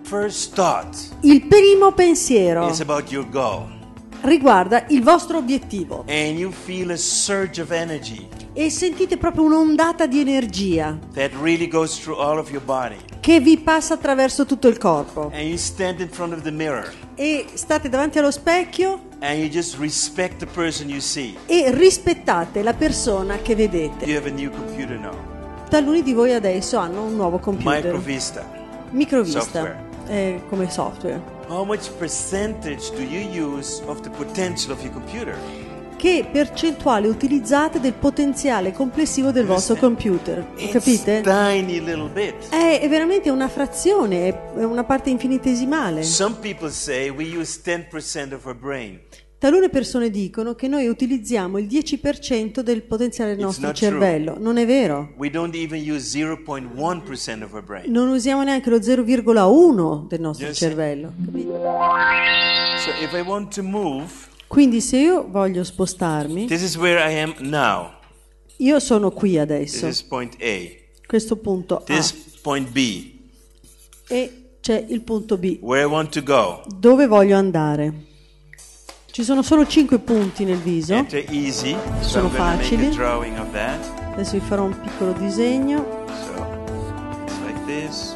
first thought Il primo pensiero is about your goal. riguarda il vostro obiettivo And you feel a surge of energy e sentite proprio un'ondata di energia that really goes through all of your body. che vi passa attraverso tutto il corpo And you stand in front of the mirror e state davanti allo specchio and you just respect the person you see. e rispettate la persona che vedete. You have a new computer now. Taluni di voi adesso hanno un nuovo computer, Microvista. Microvista, Software. come software. How much percentage do you use of the potential of your computer? Che percentuale utilizzate del potenziale complessivo del vostro computer? Capite? Tiny little bit. È veramente una frazione, è una parte infinitesimale. Some people say we use 10% of our brain. Talune persone dicono che noi utilizziamo il 10% del potenziale del nostro not cervello. true. Non è vero. We don't even use 0.1% of our brain. Non usiamo neanche lo 0,1 del nostro Yes. cervello. Capite? So if I want to move, Quindi se io voglio spostarmi, this is where I am now. io sono qui This adesso, is point A. questo punto A, This point B. e c'è il punto B, Where I want to go. dove voglio andare. Ci sono solo 5 punti nel viso. Enter easy. So Sono I'm going to make facili. a drawing of that. Adesso vi farò un piccolo disegno. So it's like this.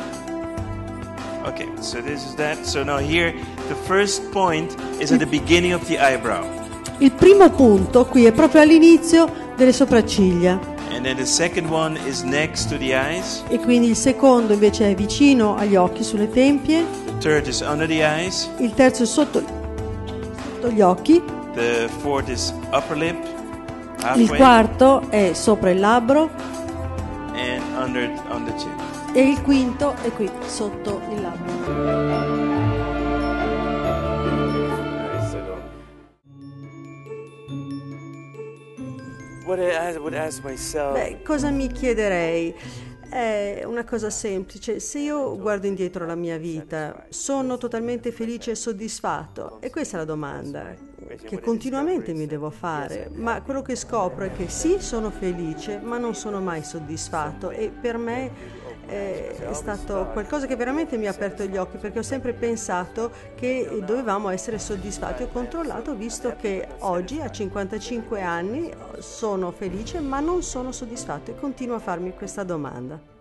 Okay, so this is that. So now here, the first point is at the beginning of the eyebrow. Il primo punto qui è proprio all'inizio delle sopracciglia And then the second one is next to the eyes. e quindi il secondo invece è vicino agli occhi, sulle tempie, The third is under the eyes. il terzo è sotto gli occhi, The fourth is upper lip, il halfway, quarto è sopra il labbro and under on the chin. e il quinto è qui sotto il labbro. What I would ask myself. Beh, cosa mi chiederei? È una cosa semplice. Se io guardo indietro la mia vita, sono totalmente felice e soddisfatto? E questa è la domanda che continuamente mi devo fare. Ma quello che scopro è che sì, sono felice, ma non sono mai soddisfatto. E per me è stato qualcosa che veramente mi ha aperto gli occhi, perché ho sempre pensato che dovevamo essere soddisfatti. Ho controllato, ho visto che oggi a 55 anni sono felice ma non sono soddisfatto e continuo a farmi questa domanda.